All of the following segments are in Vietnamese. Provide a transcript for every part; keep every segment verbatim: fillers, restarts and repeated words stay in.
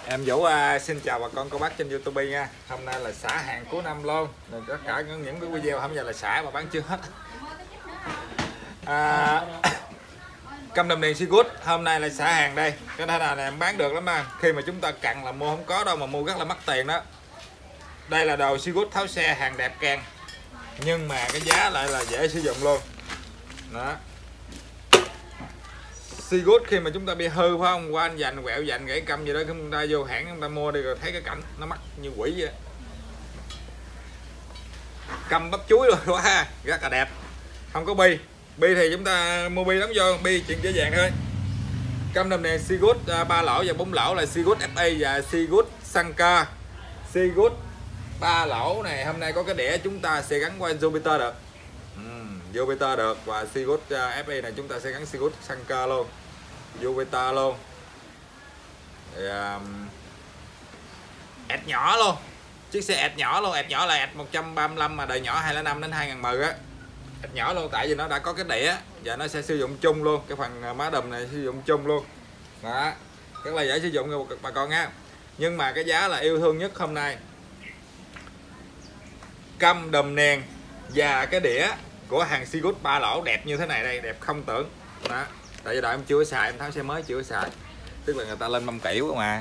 Em Vũ uh, xin chào bà con cô bác trên YouTube nha. Hôm nay là xả hàng cuối năm luôn. Rồi tất cả những cái video hôm giờ là xả mà bán chưa hết. À, Cam Đầm Nền Seagood hôm nay là xả hàng đây. Cái này là em bán được lắm mà. Khi mà chúng ta cần là mua không có đâu mà mua rất là mất tiền đó. Đây là đồ Seagood tháo xe hàng đẹp càng. Nhưng mà cái giá lại là dễ sử dụng luôn. Đó. Seagood khi mà chúng ta bị hư phải không, qua anh dành quẹo dành gãy câm gì đó chúng ta vô hãng chúng ta mua đi rồi thấy cái cảnh nó mắc như quỷ vậy. Câm bắp chuối rồi quá, rất là đẹp. Không có bi, bi thì chúng ta mua bi đóng vô, bi chuyện dễ dàng thôi. Cam Đầm Nền Seagood ba lỗ và bốn lỗ là Seagood ép a và Seagood Sanka. Seagood ba lỗ này hôm nay có cái đĩa chúng ta sẽ gắn qua Jupiter được. uhm, Jupiter được và Seagood ép a này chúng ta sẽ gắn Seagood Sanka luôn, Jupiter luôn. Thì, um, ẹt nhỏ luôn, chiếc xe ẹt nhỏ luôn, ẹt nhỏ là ẹt một trăm ba mươi lăm mà đời nhỏ hai không năm đến hai nghìn mười á, ẹt nhỏ luôn tại vì nó đã có cái đĩa và nó sẽ sử dụng chung luôn, cái phần má đùm này sử dụng chung luôn đó, rất là dễ sử dụng cho bà con nha. Nhưng mà cái giá là yêu thương nhất hôm nay, Cam Đầm Nền và cái đĩa của hàng Seagood ba lỗ đẹp như thế này đây, đẹp không tưởng đó. Tại vì đợi em chưa xài, em tháo xe mới chưa xài, tức là người ta lên mâm kiểu mà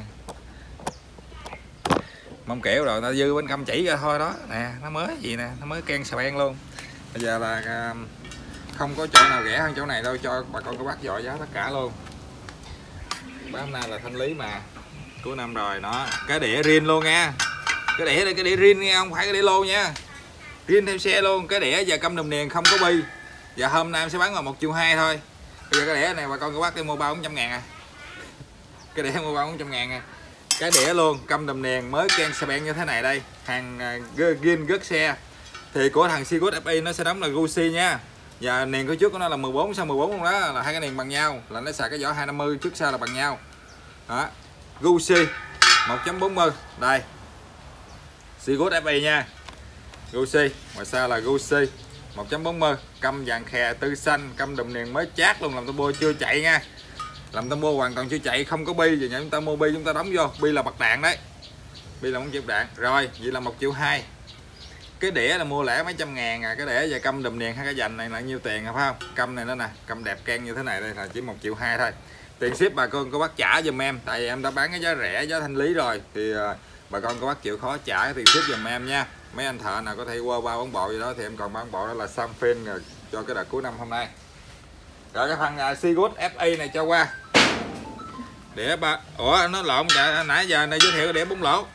mâm kiểu rồi ta dư bên cam chỉ ra thôi đó nè, nó mới gì nè, nó mới ken xà beng luôn. Bây giờ là không có chỗ nào rẻ hơn chỗ này đâu, cho bà con cô bác dội giá tất cả luôn. Bán hôm nay là thanh lý mà cuối năm rồi nó, cái đĩa riêng luôn nha, cái đĩa đây, cái đĩa riêng nha, không phải cái đĩa lô nha, riêng theo xe luôn. Cái đĩa và Cam Đầm Nền không có bi và hôm nay em sẽ bán vào một triệu hai thôi. Bây giờ cái đĩa này bà con cô bác đi mua ba bốn trăm ngàn à, cái đĩa mua ba bốn trăm ngàn à, cái đĩa luôn Cam Đầm Nền mới ken xe beng như thế này đây, hàng gin gớt xe thì của thằng Seagood ép a nó sẽ đóng là Gucci nha, và nền phía trước của nó là mười bốn sau mười bốn luôn đó, là hai cái nền bằng nhau, là nó xài cái vỏ hai năm mươi trước sau là bằng nhau đó. Gucci một chấm bốn mươi đây, Seagood ép a nha, Gucci ngoài sau là Gucci một chấm bốn mươi, căm vàng khè tư xanh, Cam Đầm Nền mới chát luôn, làm turbo chưa chạy nha, làm turbo hoàn toàn chưa chạy, không có bi. Giờ chúng ta mua bi chúng ta đóng vô, bi là bật đạn đấy, bi là một triệu đạn rồi, vậy là một triệu hai. Cái đĩa là mua lẻ mấy trăm ngàn à, cái đĩa và Cam Đầm Nền hai cái dành này là nhiêu tiền à, phải không? Căm này nó nè, căm đẹp ken như thế này đây là chỉ một triệu hai thôi. Tiền ship bà con cô bác trả giùm em, tại vì em đã bán cái giá rẻ, giá thanh lý rồi thì uh, bà con cô bác chịu khó trả cái tiền ship giùm em nha. Mấy anh thợ nào có thể qua ba bốn bộ gì đó thì em còn bán bộ đó là sang phim rồi cho cái đợt cuối năm hôm nay. Rồi cái phần uh, Seagood ép a này cho qua. Đĩa ba, ủa nó lộn trời, nãy giờ này giới thiệu cái đĩa bốn lỗ.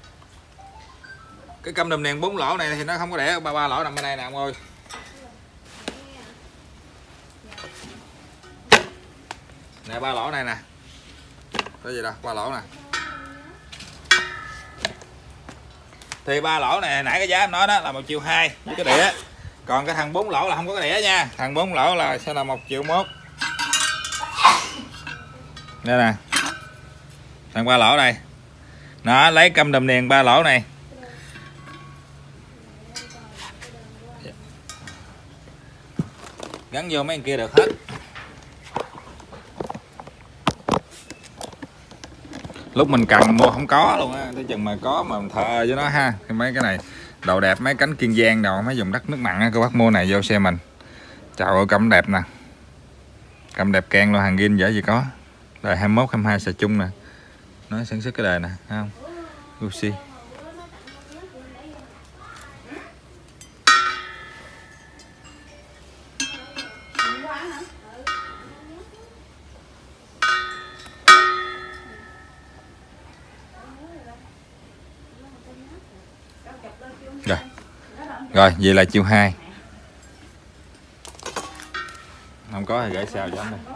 Cái Cam Đầm Nền bốn lỗ này thì nó không có đĩa, ba ba lỗ nằm bên đây nè ông ơi. Nè ba lỗ này nè. Cái gì đâu, ba lỗ nè. Thì ba lỗ này nãy cái giá em nói đó là một triệu hai với cái đĩa. Còn cái thằng bốn lỗ là không có cái đĩa nha. Thằng bốn lỗ là sẽ là một triệu mốt. Đây nè. Thằng ba lỗ này. Nó lấy Cam Đầm Nền ba lỗ này. Gắn vô mấy con kia được hết. Lúc mình cần mua không có luôn á, tới chừng mà có mà mình thợ với nó ha. Mấy cái này đồ đẹp, mấy cánh Kiên Giang đồ, mấy dùng đất nước mặn á, các bác mua này vô xe mình. Trời ơi cam đẹp nè, cam đẹp ken luôn, hàng gin dễ gì có. Đời hai mốt hai mươi hai xài chung nè, nó sản xuất cái đời nè, thấy không? Gucci. Rồi, rồi vậy là chiều hai. Không có thì gửi sao cho anh đây.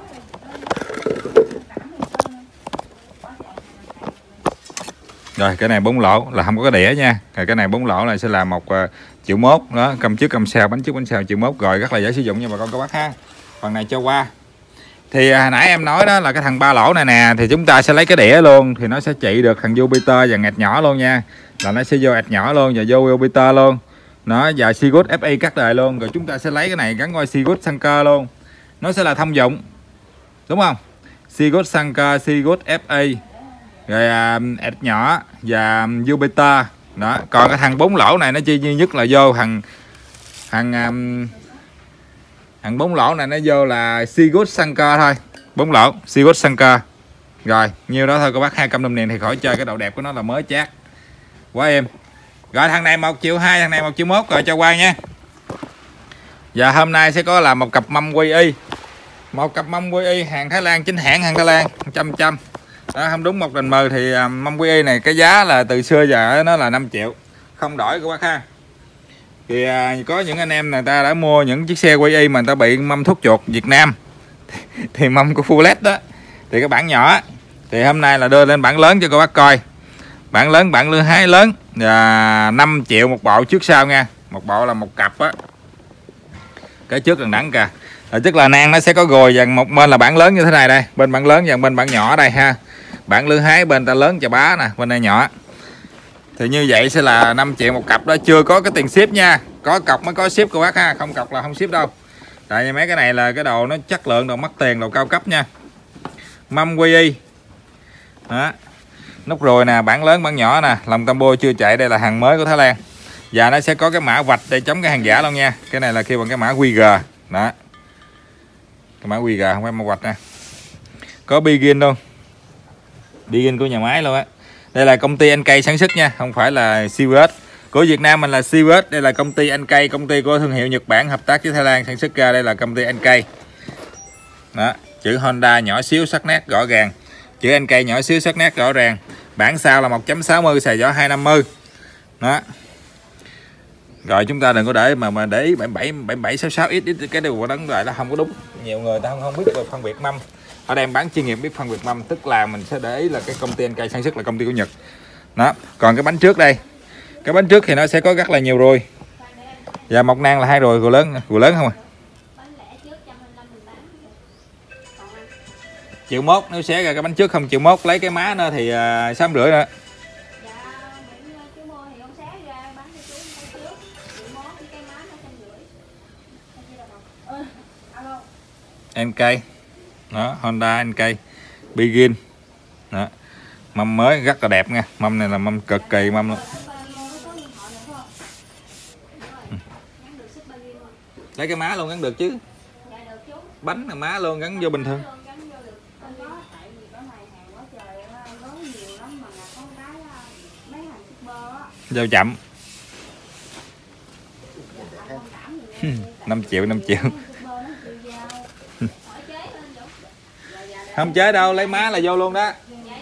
Rồi cái này bốn lỗ là không có cái đĩa nha. Rồi cái này bốn lỗ này sẽ là một uh, triệu mốt đó, cầm trước cầm sau, bánh trước bánh sau triệu mốt, rồi rất là dễ sử dụng nha bà con các bác ha. Phần này cho qua. Thì hồi nãy em nói đó là cái thằng ba lỗ này nè, thì chúng ta sẽ lấy cái đĩa luôn thì nó sẽ trị được thằng Jupiter và ẹt nhỏ luôn nha, là nó sẽ vô ẹt nhỏ luôn và vô Jupiter luôn nó, và Seagood ép a cắt đời luôn. Rồi chúng ta sẽ lấy cái này gắn qua Seagood Sanka luôn, nó sẽ là thông dụng đúng không? Seagood Sanka, Seagood ép a rồi à, ẹt nhỏ và Jupiter đó. Còn cái thằng bốn lỗ này nó chi duy nhất là vô thằng thằng um, thằng bốn lỗ này nó vô là Seagood Sanker thôi, bốn lỗ Seagood Sanker. Rồi nhiêu đó thôi cô bác, hai trăm đồng tiền thì khỏi chơi, cái độ đẹp của nó là mới chát quá em. Rồi thằng này một triệu hai, thằng này một triệu mốt rồi cho qua nha. Và hôm nay sẽ có là một cặp mâm quy y, một cặp mâm quy y hàng Thái Lan, chính hãng hàng Thái Lan, trăm trăm đó, không đúng một đền mờ thì mâm quy y này cái giá là từ xưa giờ nó là năm triệu không đổi các bác ha. Thì à, có những anh em người ta đã mua những chiếc xe quy y mà người ta bị mâm thuốc chuột Việt Nam thì, thì mâm của Full led đó thì cái bản nhỏ thì hôm nay là đưa lên bản lớn cho các bác coi. Bản lớn, bản lưỡi hái lớn và năm triệu một bộ trước sau nha, một bộ là một cặp á, cái trước đằng đẳng kìa. Là tức là nang nó sẽ có gồi dàn một bên là bản lớn như thế này đây, bên bản lớn và bên bản nhỏ đây ha. Bản lưỡi hái bên ta lớn chà bá nè, bên đây nhỏ. Thì như vậy sẽ là năm triệu một cặp đó, chưa có cái tiền ship nha. Có cọc mới có ship cô bác ha, không cọc là không ship đâu. Tại vì mấy cái này là cái đồ nó chất lượng, đồ mắc tiền, đồ cao cấp nha. Mâm quy y. Đó. Nút ruồi nè, bản lớn bản nhỏ nè, lòng combo chưa chạy, đây là hàng mới của Thái Lan. Và nó sẽ có cái mã vạch để chống cái hàng giả luôn nha. Cái này là kêu bằng cái mã quy rờ. Đó. Cái mã quy rờ không phải mã vạch nè. Có Begin luôn. Begin của nhà máy luôn á. Đây là công ty anh cây sản xuất nha, không phải là Seaworld. Của Việt Nam mình là Seaworld, đây là công ty anh cây, công ty của thương hiệu Nhật Bản hợp tác với Thái Lan sản xuất ra, đây là công ty anh cây. Đó, chữ Honda nhỏ xíu sắc nét rõ ràng. Chữ anh cây nhỏ xíu sắc nét rõ ràng. Bản sau là một chấm sáu mươi, xài gió hai trăm năm mươi. Đó. Rồi chúng ta đừng có để mà mà để ý bảy bảy bảy bảy sáu sáu ít ít cái điều của đấng lại là không có đúng. Nhiều người ta không không biết về phân biệt mâm. Ở đây em bán chuyên nghiệp biết phân biệt mâm, tức là mình sẽ để ý là cái công ty anh cây sản xuất là công ty của Nhật. Đó, còn cái bánh trước đây. Cái bánh trước thì nó sẽ có rất là nhiều ruồi. Và một nang là hai ruồi, ruồi lớn, ruồi lớn không à. Triệu mốt, nếu xé ra cái bánh trước không triệu mốt, lấy cái má nó thì uh, sáu rưỡi nữa. en ca đó, Honda en ca Begin đó. Mâm mới rất là đẹp nha, mâm này là mâm cực kỳ mâm luôn. Lấy cái má luôn gắn được chứ, bánh là má luôn gắn vô bình thường. Giao chậm năm triệu năm triệu không chế đâu, lấy má là vô luôn đó,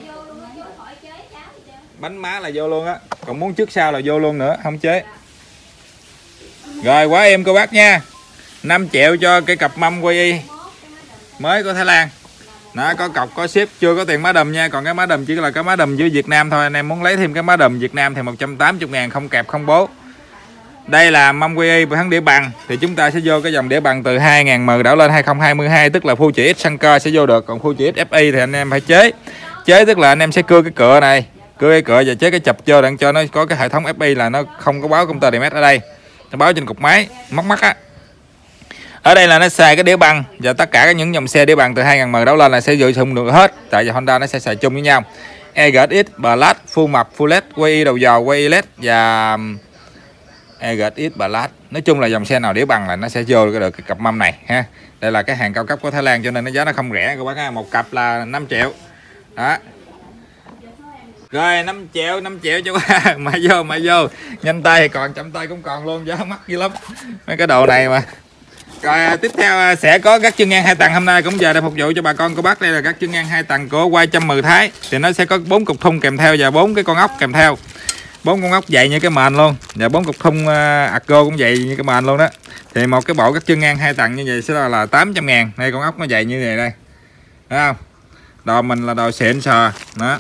bánh má là vô luôn á, còn muốn trước sau là vô luôn nữa, không chế. Rồi quá em cô bác nha, năm triệu cho cái cặp mâm quy y mới của Thái Lan. Đó, có cọc có ship, chưa có tiền má đầm nha. Còn cái má đầm chỉ là cái má đầm dưới Việt Nam thôi. Anh em muốn lấy thêm cái má đầm Việt Nam thì một trăm tám mươi ngàn không kẹp không bố. Đây là mâm quy y với hắn đĩa bằng thì chúng ta sẽ vô cái dòng đĩa bằng từ hai nghìn M đảo lên hai không hai hai, tức là Fuji X Sanker sẽ vô được. Còn Fuji X ép i thì anh em phải chế. Chế tức là anh em sẽ cưa cái cựa này, cưa cái cựa và chế cái chập vô để cho nó có cái hệ thống ép i là nó không có báo công tơ Dms ở đây. Nó báo trên cục máy, mắc mắc á. Ở đây là nó xài cái đĩa bằng và tất cả những dòng xe đĩa bằng từ hai nghìn M đổ lên là sẽ sử dụng được hết. Tại vì Honda nó sẽ xài chung với nhau. e giê ích X, Black, full mập, full led, quy y đầu dò, quy y led và e giê ích X, Black. Nói chung là dòng xe nào đĩa bằng là nó sẽ vô được cái cặp mâm này ha. Đây là cái hàng cao cấp của Thái Lan cho nên nó giá nó không rẻ các bác ha. Một cặp là năm triệu. Đó. Rồi năm triệu, năm triệu cho qua. Mà vô, mà vô. Nhanh tay thì còn, chậm tay cũng còn luôn, giá mắc dữ lắm. Mấy cái đồ này mà. Rồi tiếp theo sẽ có các chân ngang hai tầng, hôm nay cũng giờ để phục vụ cho bà con cô bác. Đây là các chân ngang hai tầng của quay trăm mười Thái. Thì nó sẽ có bốn cục thun kèm theo và bốn cái con ốc kèm theo. Bốn con ốc dày như cái mền luôn. Và bốn cục thun uh, Argo cũng dày như cái mền luôn đó. Thì một cái bộ các chân ngang hai tầng như vậy sẽ là, là tám trăm ngàn. Đây con ốc nó dày như vậy đây. Thấy không? Đồ mình là đồ xịn sò. Đó.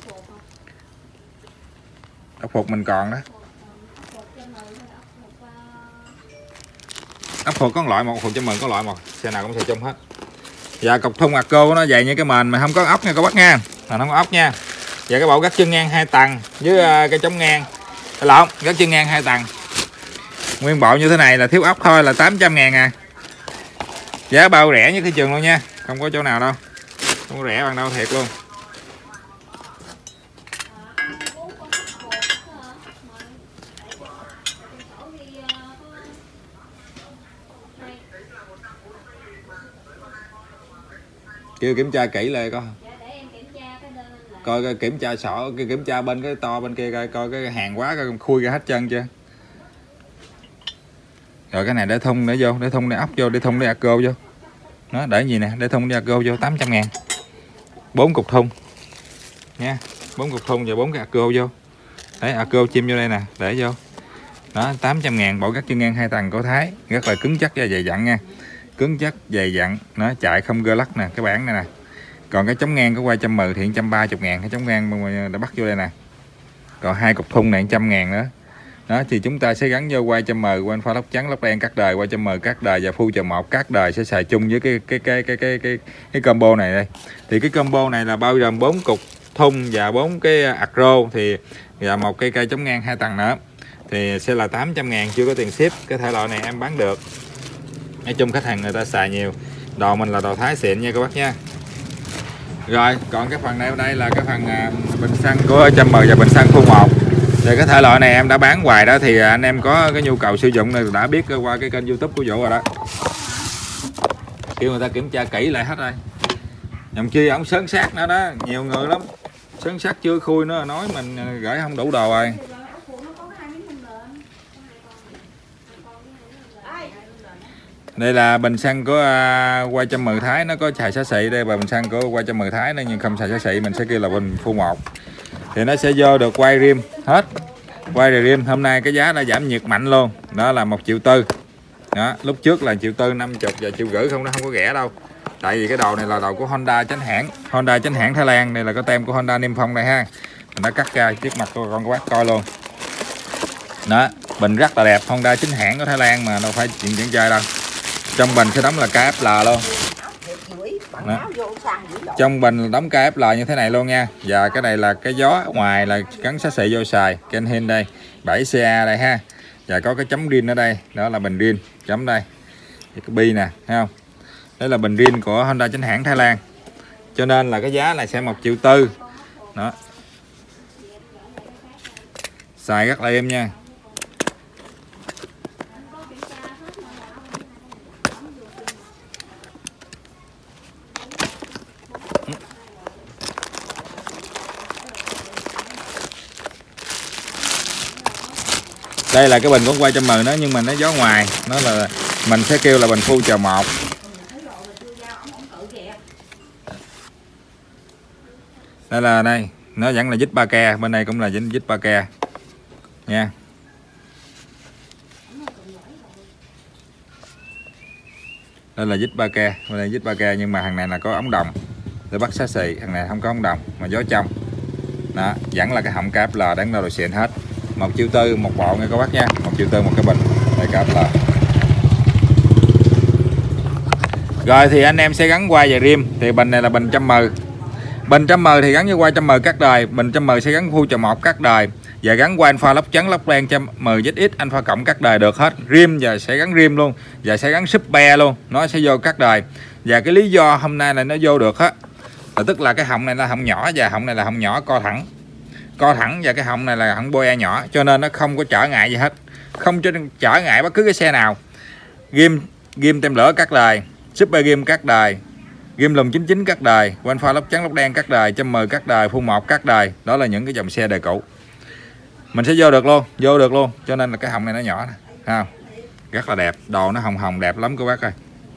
Ốc phục mình còn đó. Ốc phục có loại một, phục cho mình có loại một, xe nào cũng xài chung hết. Và cục thun Argo nó dày như cái mền mà không có ốc nha các bác nha, mà không có ốc nha. Và cái bộ gác chân ngang hai tầng với cái chống ngang, lộn, gác chân ngang hai tầng nguyên bộ như thế này là thiếu ốc thôi là tám trăm ngàn à. Giá bao rẻ nhất thị trường luôn nha, không có chỗ nào đâu, không có rẻ bằng đâu thiệt luôn. Kêu kiểm tra kỹ lại coi. Coi, coi kiểm tra sổ, kiểm tra bên cái to bên kia coi, coi cái hàng quá coi khui ra hết chân chưa. Rồi cái này để thun để vô, để thun để ốc vô, để thun để Arco vô. Nó để gì nè, để thun để Arco vô tám trăm ngàn. bốn cục thun. Nha, bốn cục thun và bốn cái Arco vô. Đấy, Arco chim vô đây nè, để vô. Đó, tám trăm ngàn, bộ cắt chân ngang hai tầng của Thái, rất là cứng chắc và dày dặn nha. Cứng chắc, dày dặn, nó chạy không gơ lắc nè, cái bản này nè. Còn cái chống ngang có quay trăm mười thì một trăm ba mươi ngàn, cái chống ngang đã bắt vô đây nè. Còn hai cục thun này một trăm ngàn nữa. Đó thì chúng ta sẽ gắn vô quay trăm mười, quanh pha lốc trắng, lốc đen cắt đời, quay trăm mười cắt đời và phu chờ một cắt đời sẽ xài chung với cái cái cái cái cái cái cái combo này đây. Thì cái combo này là bao gồm bốn cục thun và bốn cái Arco thì và một cây cây chống ngang hai tầng nữa. Thì sẽ là tám trăm ngàn, chưa có tiền ship. Cái thể loại này em bán được. Nói chung khách hàng người ta xài nhiều. Đồ mình là đồ Thái xịn nha các bác nha. Rồi, còn cái phần này ở đây là cái phần uh, bình xăng của trăm mười và bình xăng khu một. Thì cái thể loại này em đã bán hoài đó, thì anh em có cái nhu cầu sử dụng này đã biết qua cái kênh YouTube của Vũ rồi đó. Kêu người ta kiểm tra kỹ lại hết rồi. Nhầm chi ổng sớn sát nữa đó, nhiều người lắm. Sớn sát chưa khui nữa nói mình gửi không đủ đồ rồi. Đây là bình xăng của uh, quay trăm mười Thái, nó có xài xá xị đây, và bình xăng của quay trăm mười Thái nó nhưng không xài xá xị, mình sẽ kêu là bình phu một. Thì nó sẽ vô được quay rim hết. Quay rim hôm nay cái giá đã giảm nhiệt mạnh luôn. Đó là một triệu tư. Đó, lúc trước là triệu tư năm mươi và triệu rưỡi không, nó không có rẻ đâu. Tại vì cái đầu này là đầu của Honda chính hãng, Honda chính hãng Thái Lan, đây là cái tem của Honda Niêm Phong đây ha. Mình đã cắt ra trước mặt con các bác coi luôn. Đó, bình rất là đẹp, Honda chính hãng của Thái Lan mà đâu phải chuyện chuyện chơi đâu. Trong bình sẽ đóng là ca ép lờ luôn. Đó. Trong bình đóng ca ép lờ như thế này luôn nha. Và cái này là cái gió ngoài là gắn xá xị vô xài Kenhin đây, bảy xê a đây ha. Và có cái chấm rin ở đây, đó là bình rin chấm đây. Cái bi nè, thấy không? Đây là bình rin của Honda chính hãng Thái Lan. Cho nên là cái giá này sẽ một triệu tư. Đó. Xài rất là êm nha. Đây là cái bình cũng quay trăm mười nó, nhưng mà nó gió ngoài, nó là mình sẽ kêu là bình phu chờ một. Đây là đây, nó vẫn là dít ba ke, bên này cũng là dít ba ke nha. Đây là dít ba ke, bên này dít ba ke, nhưng mà thằng này là có ống đồng để bắt xá xị, thằng này không có ống đồng mà gió trong. Đó, vẫn là cái họng ca ép lờ đáng đâu rồi xịn hết. Một triệu tư một bộ nha các bác nha, một triệu tư một cái bình đây ca ép lờ. Rồi thì anh em sẽ gắn quai và rim. Thì bình này là bình trăm mười. Bình trăm mười thì gắn với quai trăm mười cắt đời, bình trăm mười sẽ gắn phu chờ một cắt đời và gắn quai alpha lốc trắng lốc đen trăm mười Z X alpha cộng cắt đời được hết. Rim và sẽ gắn rim luôn và sẽ gắn super luôn, nó sẽ vô cắt đời. Và cái lý do hôm nay là nó vô được á là tức là cái họng này là họng nhỏ và họng này là họng nhỏ co thẳng. Co thẳng và cái họng này là họng boe nhỏ, cho nên nó không có trở ngại gì hết. Không trở ngại bất cứ cái xe nào. Ghim ghim tem lửa cắt đời, super ghim cắt đời, ghim lùm chín chín cắt đời, quanh pha lốc trắng lốc đen cắt đời, trăm mười cắt đời, phu một cắt đời. Đó là những cái dòng xe đời cũ. Mình sẽ vô được luôn, vô được luôn. Cho nên là cái họng này nó nhỏ nè, không? Rất là đẹp, đồ nó hồng hồng đẹp lắm các bác ơi.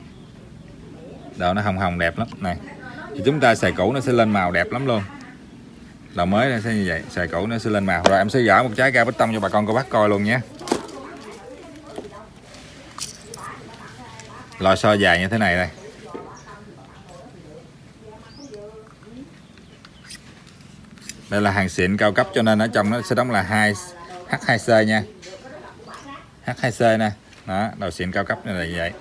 Đồ nó hồng hồng đẹp lắm này. Thì chúng ta xài cũ nó sẽ lên màu đẹp lắm luôn. Đồ mới nó sẽ như vậy, xài cũ nó sẽ lên màu. Rồi em sẽ gỡ một trái ga bê tông cho bà con cô bác coi luôn nhé. Lò xo dài như thế này đây. Đây là hàng xịn cao cấp, cho nên ở trong nó sẽ đóng là hai H hai C nha. H hai C nè. Đó, đồ xịn cao cấp này là như vậy.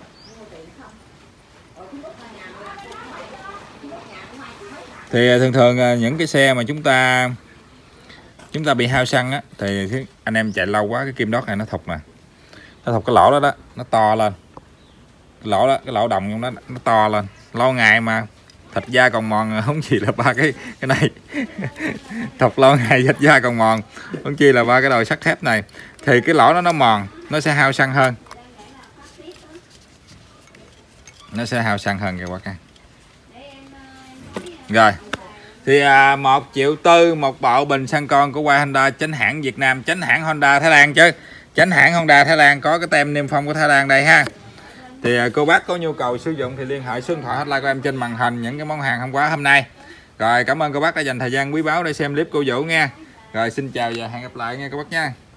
Thì thường thường những cái xe mà chúng ta chúng ta bị hao xăng á, thì anh em chạy lâu quá cái kim đót này nó thục nè. Nó thục cái lỗ đó đó, nó to lên. Cái lỗ đó, cái lỗ đồng trong đó nó to lên. Lâu ngày mà thịt da còn mòn không chỉ là ba cái cái này. Thục lâu ngày thịt da còn mòn, không chi là ba cái đồi sắt thép này. Thì cái lỗ đó nó mòn, nó sẽ hao xăng hơn. Nó sẽ hao xăng hơn các bác ha. Rồi thì à, một triệu tư một bộ bình xăng con của White Honda, chính hãng Việt Nam, chính hãng Honda Thái Lan chứ, chính hãng Honda Thái Lan, có cái tem niêm phong của Thái Lan đây ha. Thì à, cô bác có nhu cầu sử dụng thì liên hệ số điện thoại hotline của em trên màn hình những cái món hàng hôm qua hôm nay. Rồi cảm ơn cô bác đã dành thời gian quý báu để xem clip cô Vũ nha. Rồi xin chào và hẹn gặp lại nha cô bác nha.